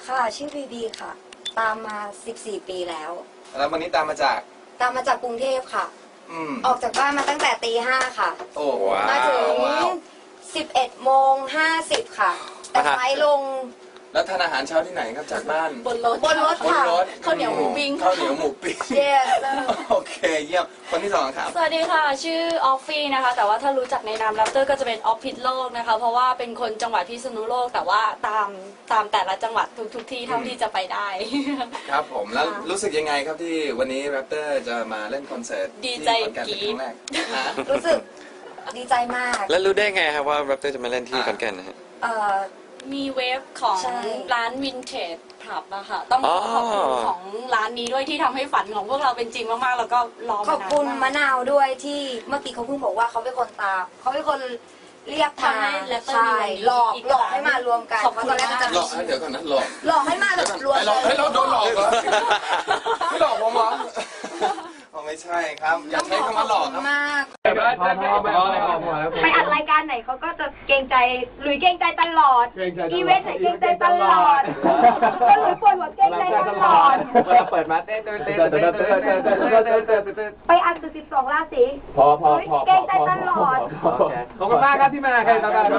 ค่ะชื่อบีบีค่ะ ตามมา14 ปีแล้วแล้ววันนี้ตามมาจากกรุงเทพค่ะออกจากบ้านมาตั้งแต่ตี 5ค่ะโอ้ว้าวมาถึง11:50ค่ะแต่ไฟลงแล้วทานอาหารเช้าที่ไหนครับจากบ้านบนรถค่ะข้าวเหนียวหมูปิ้งข้าวเหนียวหมูปิ้ง Yes โอเคเยี่ยมคนที่สองครับสวัสดีค่ะชื่อออฟฟี่นะคะแต่ว่าถ้ารู้จักในนามแรปเตอร์ก็จะเป็นออฟพิษโลกนะคะเพราะว่าเป็นคนจังหวัดพิษณุโลกแต่ว่าตามแต่ละจังหวัดทุกที่เท่าที่จะไปได้ครับผมแล้วรู้สึกยังไงครับที่วันนี้แรปเตอร์จะมาเล่นคอนเสิร์ตดีใจที่ขอนแก่นเป็นครั้งแรกฮะรู้สึกดีใจมากแล้วรู้ได้ไงครับว่าแรปเตอร์จะมาเล่นที่ขอนแก่นนะฮะมีเว็บของใช่ร้านวินเทจผับอะค่ะต้องขอบคุณของร้านนี้ด้วยที่ทำให้ฝันของพวกเราเป็นจริงมากๆแล้วก็รอมานานขอบคุณมะนาวด้วยที่เมื่อกี้เขาเพิ่งบอกว่าเขาเป็นคนตามเขาเป็นคนเรียกมาทำให้แรปเตอร์ใช่มีวันนี้หลอกอีกหลอกให้มารวมกันขอบคุณเพราะตอนแรกมันจะหลอกเดี๋ยวก่อนนะหลอกหลอกให้มาแบบรวมหลอกให้เราโดนหลอกเหรอไม่หลอกผมเหรอไม่ใช่ครับอย่าใช้คำว่าหลอกครับมากไปอัดรายการไหนเขาก็จะเกรงใจหรือเกรงใจตลอดอีเวนต์ไหนเกรงใจตลอดก็หรือปวดหัวเกรงใจตลอดเวลาเปิดมาเต้นไปอัดสุด12 ราศีพอเกรงใจตลอดขอบคุณมากครับที่มาใครตาม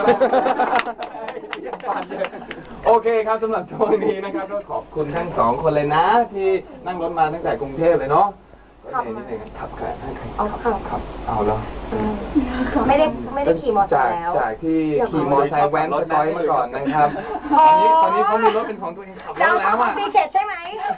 โอเคครับสำหรับช่วงนี้นะครับก็ขอบคุณทั้งสองคนเลยนะที่นั่งรถมาตั้งแต่กรุงเทพเลยเนาะขับเอาแล้วไม่ได้ขี่มอเตอร์ไซค์แล้วจากที่ขี่มอเตอร์ไซค์แว้นสกอยมาก่อนนะครับตอนนี้เขามีรถเป็นของตัวเองขับแล้วอ่ะซีเกตใช่ไหม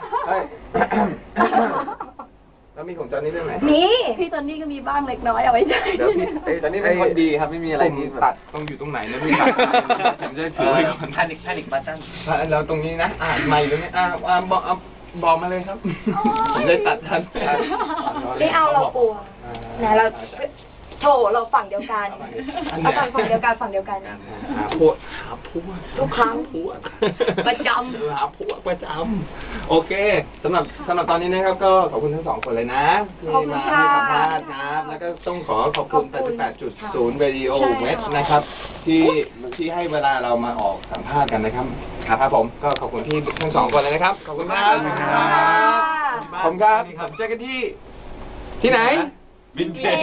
แล้วมีของจอนนี่ด้วยไหมมีพี่ตอนนี้ก็มีบ้างเล็กน้อยเอาไว้ใช้เดี๋ยวพี่ตอนนี้เป็นคนดีครับไม่มีอะไรที่ตัดต้องอยู่ตรงไหนนะพี่ตัดผมจะถือไว้ก่อนแพนิคบัตตันแล้วตรงนี้นะไม่หรือไม่บอกมาเลยครับผมได้ตัดทันไม่เอาเรากลัวนะเราโถเราฝั่งเดียวกันเราฝั่งเดียวกันฝั่งเดียวกันหาพวกทุกครั้งประจำหาพวกประจำโอเคสำหรับตอนนี้นะครับก็ขอบคุณทั้งสองคนเลยนะที่มาให้สัมภาษณ์นะครับแล้วก็ต้องขอบคุณ 88.0 Radio West นะครับที่ให้เวลาเรามาออกสัมภาษณ์กันนะครับครับผมก็ขอบคุณที่ทั้งสองคนเลยนะครับขอบคุณครับผมครับเจอกันที่ไหนวินเทจ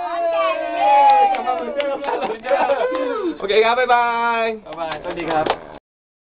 โอเคครับบ๊ายบายสวัสดีครับ